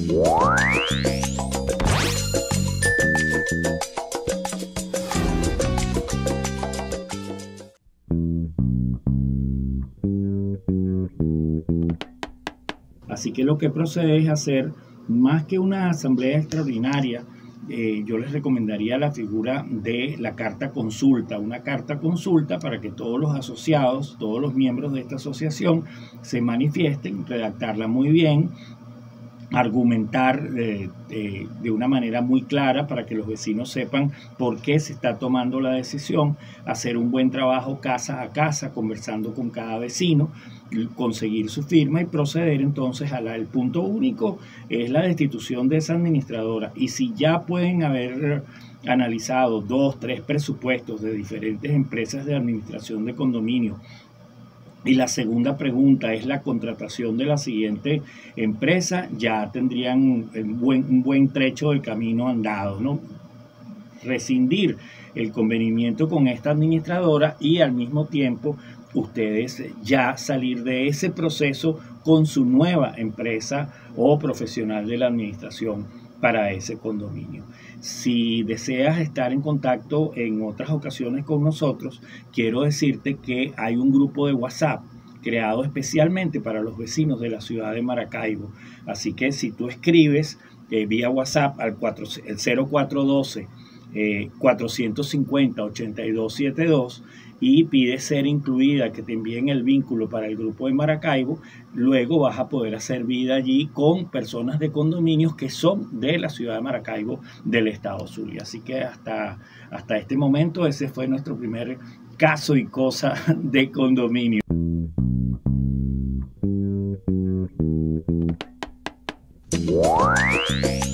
Así que lo que procede es hacer más que una asamblea extraordinaria. Yo les recomendaría la figura de la carta consulta, una carta consulta para que todos los asociados, todos los miembros de esta asociación se manifiesten, redactarla muy bien, argumentar de una manera muy clara para que los vecinos sepan por qué se está tomando la decisión, hacer un buen trabajo casa a casa, conversando con cada vecino, conseguir su firma y proceder entonces el punto único es la destitución de esa administradora. Y si ya pueden haber analizado 2, 3 presupuestos de diferentes empresas de administración de condominio, y la segunda pregunta es la contratación de la siguiente empresa, ya tendrían un buen trecho del camino andado, ¿no? Rescindir el convenimiento con esta administradora y al mismo tiempo ustedes ya salir de ese proceso con su nueva empresa o profesional de la administración para ese condominio. Si deseas estar en contacto en otras ocasiones con nosotros, quiero decirte que hay un grupo de WhatsApp creado especialmente para los vecinos de la ciudad de Maracaibo. Así que si tú escribes vía WhatsApp al 0412 450 8272 y pides ser incluida, que te envíen el vínculo para el grupo de Maracaibo, luego vas a poder hacer vida allí con personas de condominios que son de la ciudad de Maracaibo, del estado Zulia. Así que hasta este momento ese fue nuestro primer caso y cosa de condominio. Wow.